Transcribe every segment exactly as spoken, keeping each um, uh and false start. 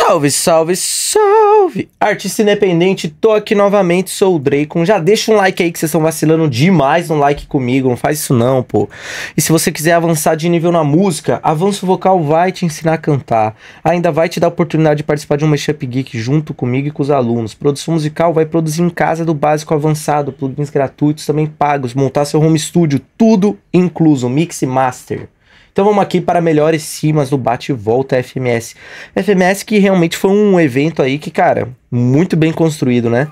Salve, salve, salve! Artista independente, tô aqui novamente, sou o Dracon. Já deixa um like aí que vocês estão vacilando demais no like comigo, não faz isso não, pô. E se você quiser avançar de nível na música, Avanço Vocal vai te ensinar a cantar. Ainda vai te dar a oportunidade de participar de um Mashup Geek junto comigo e com os alunos. Produção musical vai produzir em casa do básico ao avançado, plugins gratuitos também pagos, montar seu home studio, tudo incluso, mix e master. Então vamos aqui para melhores cimas do Bate e Volta F M S. F M S que realmente foi um evento aí que, cara, muito bem construído, né?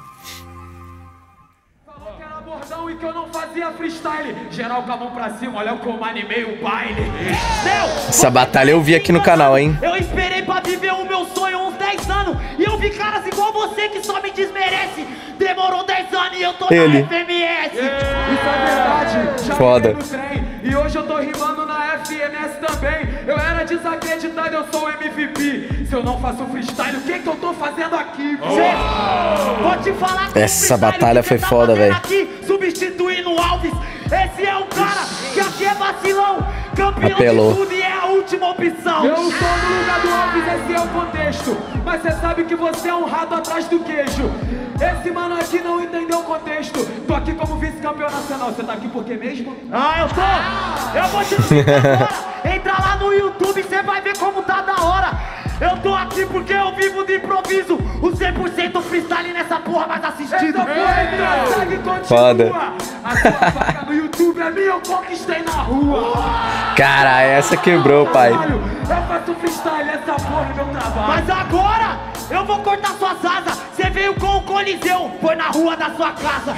Falou que era bordão e que eu não fazia freestyle. Geral com a mão pra cima, olha como animei o baile. Meu, essa batalha eu vi aqui no canal, hein? Eu esperei pra viver o meu sonho uns dez anos. E eu vi caras igual você que só me desmerece. Demorou dez anos e eu tô Ele. na F M S. Yeah. Isso é verdade. Já foda. E hoje eu tô rimando na F M S também. Eu era desacreditado, eu sou o M V P. Se eu não faço freestyle, o que que eu tô fazendo aqui? Oh. Vou te falar que essa batalha foi tá foda, velho. Substituindo o Alves. Esse é o cara que aqui é vacilão. Campeão Apelou. de tudo e é a última opção. Eu tô no lugar do Alves, esse é o contexto. Mas você sabe que você é um rato atrás do queijo. Esse mano aqui não entendeu o contexto. Tô aqui como vice-campeão nacional. Você tá aqui por quê mesmo? Ah, eu tô! Eu vou te dizer agora. Entra lá no YouTube, você vai ver como tá da hora. Eu tô aqui porque eu vivo de improviso. O cem por cento freestyle nessa porra mais assistido. Essa porra entra, segue, continua. Foda. A sua vaga no YouTube é minha, eu conquistei na rua. Cara, essa quebrou, pai. Eu faço freestyle, essa porra é meu trabalho. Mas agora eu vou cortar suas asas. Você veio com o Coliseu, foi na rua da sua casa.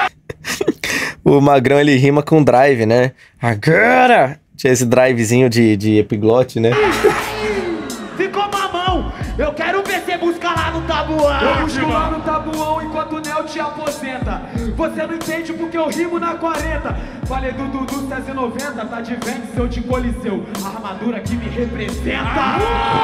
O Magrão, ele rima com drive, né? Agora! Tinha esse drivezinho de, de epiglote, né? Ficou mamão. Eu quero ver você buscar lá no tabuão. Eu busco lá no tabuão enquanto o Neo te aposenta. Você não entende porque eu rimo na quarenta. Falei do Dudu seis e noventa, tá de vento seu de Coliseu. A armadura que me representa.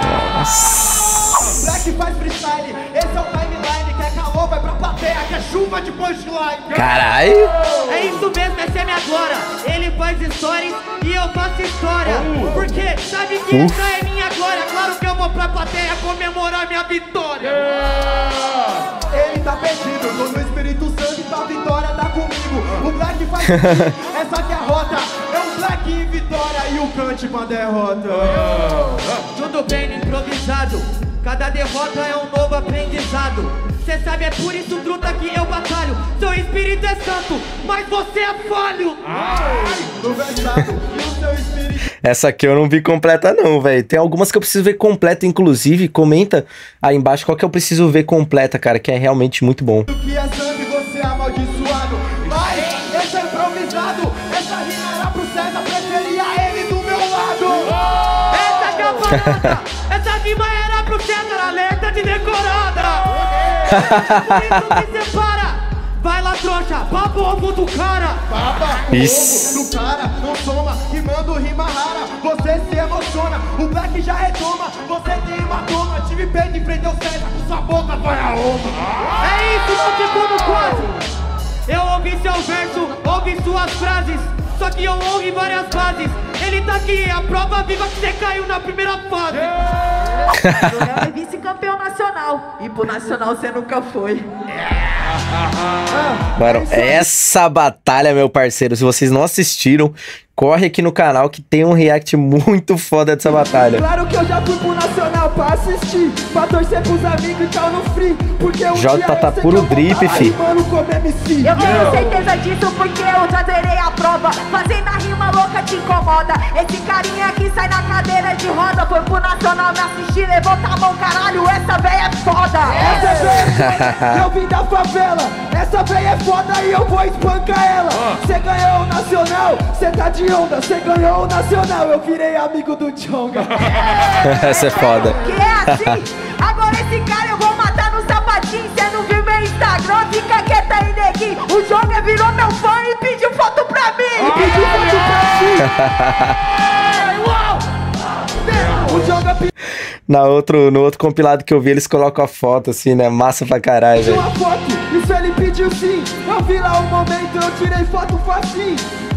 Nossa. Black faz freestyle, esse é o timeline. Quer calor, vai pra plateia, quer chuva de punchline. Caralho! É isso mesmo, essa é minha glória. Ele faz stories e eu faço história. uh. Porque sabe que uh. essa é minha glória. Claro que eu vou pra plateia comemorar minha vitória. yeah. Ele tá perdido, tô no Espírito Santo, então a vitória tá comigo. O Black faz essa que é a rota. É um Black em vitória e o Kant pra derrota. uh. Tudo bem no improvisado. Cada derrota é um novo aprendizado. Cê sabe, é por isso, truta, que eu batalho. Seu espírito é santo, mas você é falho. Ai, no versado, e o seu espírito... Essa aqui eu não vi completa não, velho. Tem algumas que eu preciso ver completa, inclusive. Comenta aí embaixo qual que eu preciso ver completa, cara, que é realmente muito bom. O que é sangue, você é amaldiçoado. Mas, esse é improvisado. Essa rima era pro César, preferia ele do meu lado. Essa que é a parada. Essa rima era pro César, alerta de decorada. Por isso que separa. Vai lá, trouxa, baba o ovo do cara. Baba o ovo do cara, não soma, rimando rima rara. Você se emociona, o Black já retoma. Você tem hematoma, tive peito em frente ao César. Com sua boca vai a oma. É isso, não ficou no quadro. Eu ouvi seu verso, ouvi suas frases. Só que eu ouvi várias fases. Ele tá aqui, a prova viva que você caiu na primeira fase. Yeah. É vice-campeão nacional. E pro nacional você nunca foi. Mano, essa batalha, meu parceiro, se vocês não assistiram, corre aqui no canal que tem um react muito foda dessa batalha. Claro que eu já fui pro nacional pra assistir, pra torcer pros amigos e tal no free. Porque o J tá puro drip, fi. Eu tenho certeza disso porque eu já zerei a prova. Fazendo a rima louca te incomoda. Esse carinha aqui sai na cadeira de roda. Foi pro nacional me assistir, levanta a mão, caralho, essa véia é foda. Essa véia é foda, eu vim da favela. Essa véia é foda e eu vou espancar ela. Cê ganhou o nacional, cê tá de onda. Cê ganhou o nacional, eu virei amigo do Tchonga. Essa é foda. Que é assim, agora esse cara eu vou matar no sapatinho. Cê não viu meu Instagram, fica quieta aí, neguinho. O Jonga virou meu fã e pediu foto pra mim. E pediu foto pra mim. Uau! O Jonga pediu Na outro, no outro compilado que eu vi, eles colocam a foto assim, né? Massa pra caralho, velho. uma foto, isso ele pediu sim. Eu vi lá o momento, eu tirei foto facinho.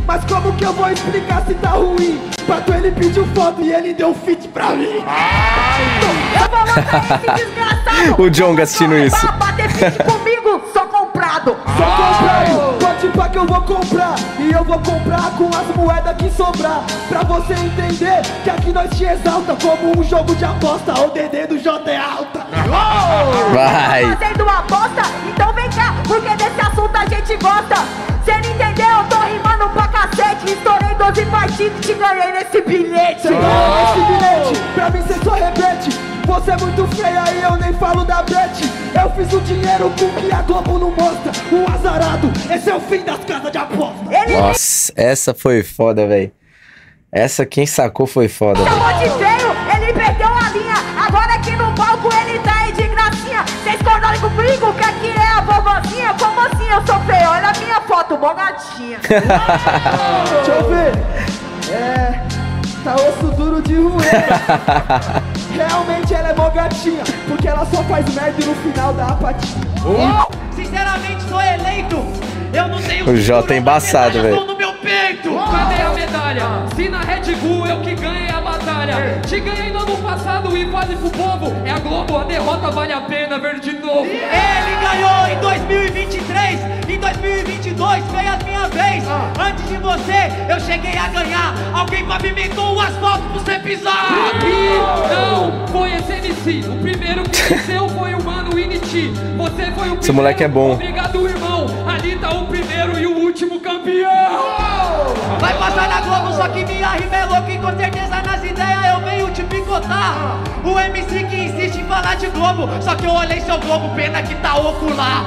Mas como que eu vou explicar se tá ruim? Pra tu ele pediu foto e ele deu fit pra mim. Eu vou matar esse desgraçado. O John assistindo isso. Pra bater fit comigo, só comprado. Só comprado, pode pá que eu vou comprar. E eu vou comprar com as moedas que sobrar. Pra você entender que aqui nós te exalta como um jogo de aposta. O D D do J é alta. Vai. Fazendo aposta? Então vem cá, porque desse assunto a gente gosta. Cê não entendeu? Eu tô rimando pra cacete. Estourei doze partidas e te ganhei nesse bilhete. Você ganhou nesse bilhete, pra mim cê só repete. Você é muito feia e eu nem falo da Beth. Eu fiz o dinheiro com que a Globo não mostra. O azarado, esse é o fim das casas de aposta. Ele Nossa, essa foi foda, velho. Essa quem sacou foi foda. me chamou de feio, ele perdeu a linha. Agora aqui no palco ele tá aí de gracinha. Vocês concordam comigo que aqui é a vovozinha? Como assim eu sou feio? Olha a minha foto, mó gatinha. Deixa eu ver. É... Tá osso duro de roer. Realmente ela é mó gatinha, porque ela só faz merda no final da apatia. Sinceramente, sou eleito. Eu não tenho. O Jota é embaçado, velho. Estou no meu peito. Cadê a medalha? Se na Red Bull eu que ganhei a batalha. Te ganhei no ano passado e vale pro povo. É a Globo, a derrota vale a pena ver de novo. Ele ganhou em dois mil e vinte e três. Em dois mil e vinte e dois foi a minha vez. Antes de você, eu cheguei a ganhar. Alguém pavimentou o asfalto pra você pisar. Não, foi esse M C. O primeiro que venceu foi o Mano Initi. Você foi o primeiro. Esse moleque é bom. Obrigado, irmão. Ali tá o primeiro e o último campeão. Vai passar na Globo, só que minha rima é louca e com certeza nas ideias eu venho te picotar. O M C que insiste em falar de Globo, só que eu olhei seu Globo, pena que tá ocular.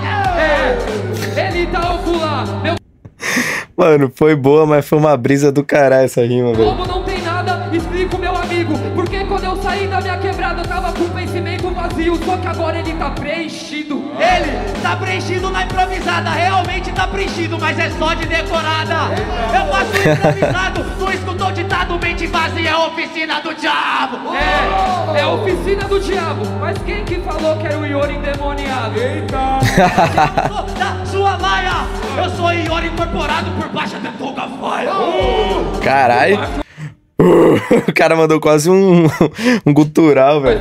É, ele tá ocular. Meu Mano, foi boa, mas foi uma brisa do caralho essa rima, velho. Globo não tem nada, explico meu amigo. Porque quando eu saí da minha quebrada eu tava com o pensamento vazio. Só que agora ele tá preenchido. Ele tá preenchido na improvisada, realmente tá preenchido, mas é só de decorada. Eu faço improvisado, não escutou ditado, mente vazia, é oficina do diabo. É, é a oficina do diabo. Mas quem que falou que era o Iori endemoniado? Eita! Eu sou da sua laia, eu sou Iori incorporado por baixo da touca faia. Caralho. O cara mandou quase um, um gutural, velho.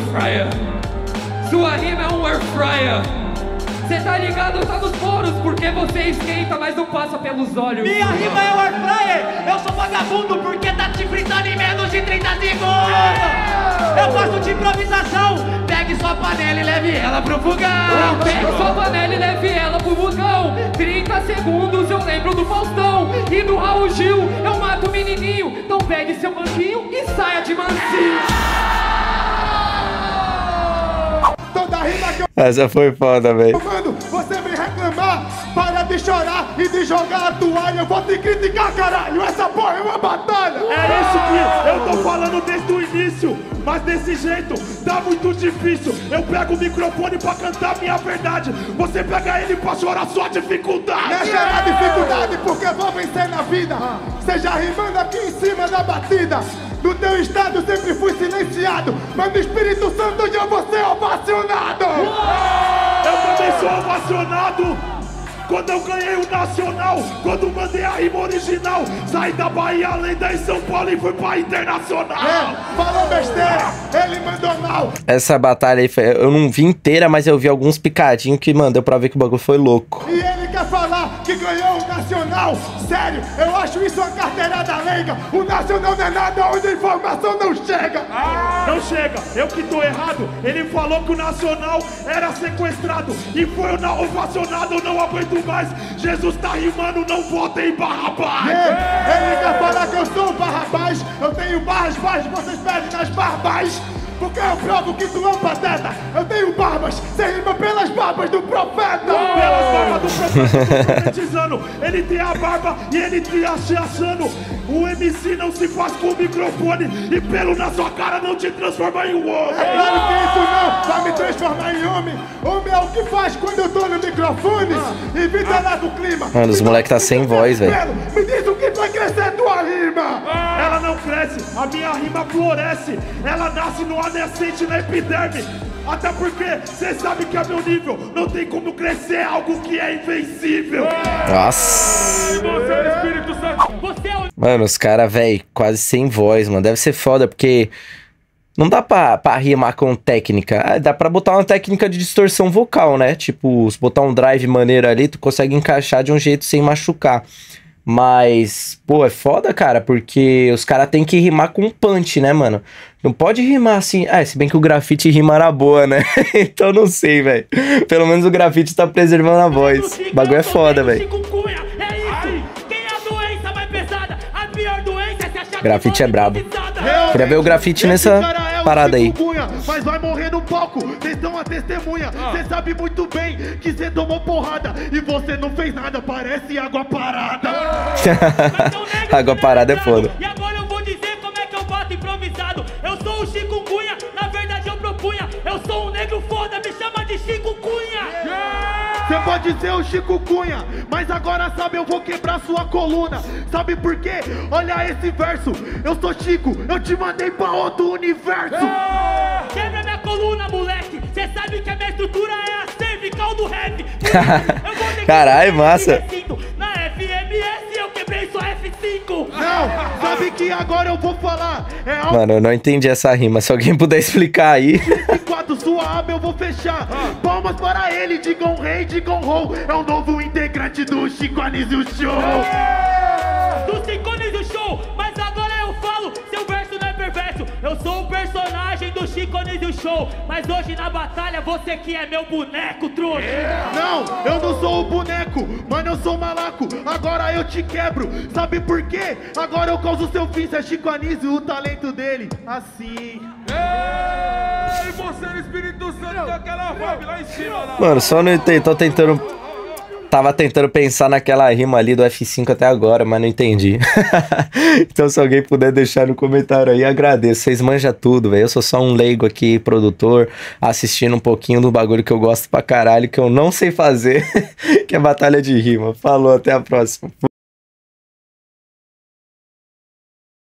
Sua rima é um air fryer. Cê tá ligado, tá nos poros, porque você esquenta, mas não passa pelos olhos. Minha rima é o air fryer, eu sou vagabundo porque tá te fritando em menos de trinta segundos. Eu gosto de improvisação, pegue sua panela e leve ela pro fogão. Pegue sua panela e leve ela pro vulcão. trinta segundos eu lembro do Faustão e do Raul Gil, eu mato o menininho. Então pegue seu banquinho e saia de mansinho. Toda rima que eu Essa foi foda, velho. mando, você vem reclamar. Para de chorar e de jogar a toalha. Eu vou te criticar, caralho. Essa porra é uma batalha. É isso que eu tô falando desde o início. Mas desse jeito tá muito difícil. Eu pego o microfone pra cantar minha verdade. Você pega ele pra chorar sua dificuldade. Não é gerar dificuldade porque vou vencer na vida. Seja rimando aqui em cima da batida. No teu estado sempre fui silenciado, mas no Espírito Santo eu vou ser ovacionado. Eu também sou ovacionado. Quando eu ganhei o Nacional, quando mandei a rima original, saí da Bahia, lenda em São Paulo e fui pra Internacional. É, falou besteira, ele mandou mal. Essa batalha aí, foi- eu não vi inteira, mas eu vi alguns picadinhos que, mano, deu pra ver que o bagulho foi louco. E ele quer falar que ganhou o Nacional. Sério, eu acho isso uma carteirada leiga. O Nacional não é nada onde a informação não chega. Não chega, eu que tô errado. Ele falou que o Nacional era sequestrado e foi o na- ovacionado, eu não aguento mais. Jesus tá rimando, não votem em Barrabás. É, ele quer falar que eu sou o Barrabás. Eu tenho barras baixas, vocês pedem nas barbas. Porque eu provo que tu é um pateta. Eu tenho barbas, você rima pelas barbas do profeta. Pelas barbas do profeta, tô profetizando. Ele tem a barba e ele te se achando. O M C não se faz com o microfone e pelo na sua cara não te transforma em um homem. É claro que isso não vai me transformar em homem. Homem é o que faz quando eu tô no microfone. Evita lá do clima. Mano, os moleque tá sem voz, velho. Me diz o que vai crescer tua rima. rima, ela não cresce, a minha rima floresce. Ela nasce no adolescente, na epiderme. Até porque cê sabe que é meu nível. Não tem como crescer algo que é invencível. Nossa. Você é o Espírito Santo. Você é o Mano, os caras, velho, quase sem voz, mano. Deve ser foda, porque não dá pra, pra rimar com técnica. Ah, dá pra botar uma técnica de distorção vocal, né? Tipo, se botar um drive maneiro ali, tu consegue encaixar de um jeito sem machucar. Mas, pô, é foda, cara, porque os caras têm que rimar com punch, né, mano? Não pode rimar assim... Ah, se bem que o grafite rima na boa, né? Então não sei, velho. Pelo menos o grafite tá preservando a voz. O bagulho é foda, velho. Grafite é brabo. Queria ver o grafite nessa parada aí. Mas vai morrer no palco, cês são a testemunha. Cê sabe muito bem que cê tomou porrada e você não fez nada, parece água parada. Água parada é foda. E agora eu vou dizer como é que eu boto improvisado. Eu sou o Chico Cunha, na verdade eu propunha. Eu sou um negro foda, me chama de Chico Cunha. Você pode ser o Chico Cunha, mas agora sabe eu vou quebrar sua coluna. Sabe por quê? Olha esse verso. Eu sou Chico, eu te mandei pra outro universo. Quebra minha coluna, moleque. Cê sabe que a minha estrutura é a cervical do rap. Caralho, massa. Na F M S eu quebrei sua F cinco. Não, sabe que agora eu vou falar. É algo Mano, eu não entendi essa rima. Se alguém puder explicar aí. quatro, sua aba eu vou fechar. Palmas para ele, digam rei, digam ho. É o novo integrante do Chico Anísio Show. Do Chico Anísio Show. Mas agora eu falo, seu verso não é perverso. Eu sou o personagem do Chico Anísio Show. Mas hoje na batalha você que é meu boneco, trouxa. Não, eu não sou o boneco, mano, eu sou o malaco. Agora eu te quebro, sabe por quê? Agora eu causo seu fim, se é Chico Anísio, o talento dele, assim. Ei, você é o Espírito Santo daquela vibe lá em cima, lá. Mano, só não entendi. Tô tentando... Tava tentando pensar naquela rima ali do F cinco até agora, mas não entendi. Então se alguém puder deixar no comentário aí, agradeço. Vocês manjam tudo, velho. Eu sou só um leigo aqui, produtor, assistindo um pouquinho do bagulho que eu gosto pra caralho, que eu não sei fazer, que é batalha de rima. Falou, até a próxima.